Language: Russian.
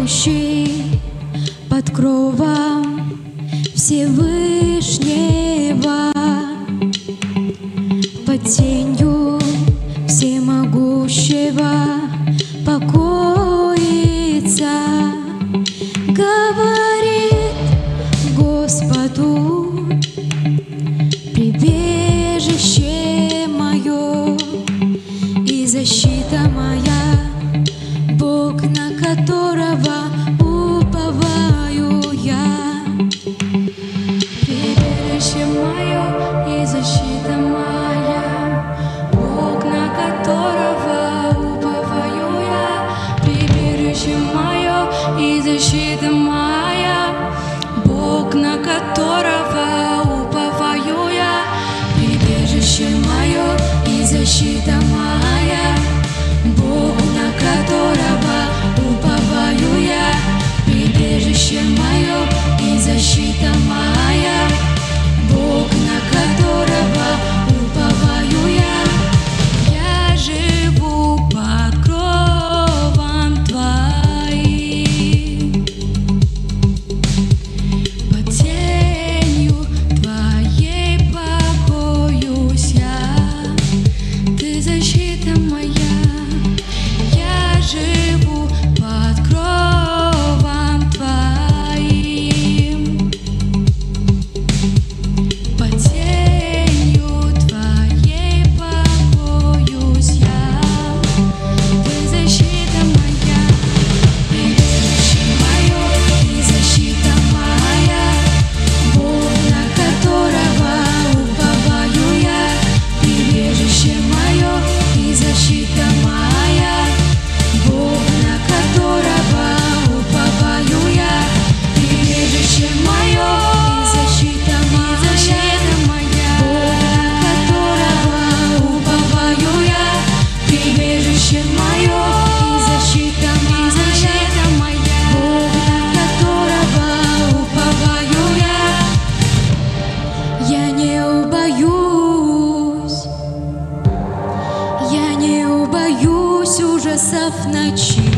живущий под кровом Всевышнего, под тенью всемогущего покоится, говорит Господу: прибежище мое и защита моя, Бог, на которого уповаю я. Прибежище мое и защита моя, Бог, на которого уповаю я. Прибежище мое и защита моя, Бог, на которого уповаю я. Прибежище мое и защита моя, Бог, на которого уповаю я. Прибежище мое и защита моя, Бог, на которого уповаю я. Я живу под кровом Твоим, под тенью Твоей покоюсь я. Ты защита моя. Я живу под кровом Твоим, под тенью Твоей покоюсь я. Ты защита моя, прибежище мое и защита моя, Бог, на которого уповаю я. Прибежище мое и защита моя, Бог, на которого уповаю я. Прибежище мое и защита моя, Бог, на которого уповаю я. Прибежище мое и защита моя, Бог, на которого уповаю я. Я не убоюсь ужасов ночи.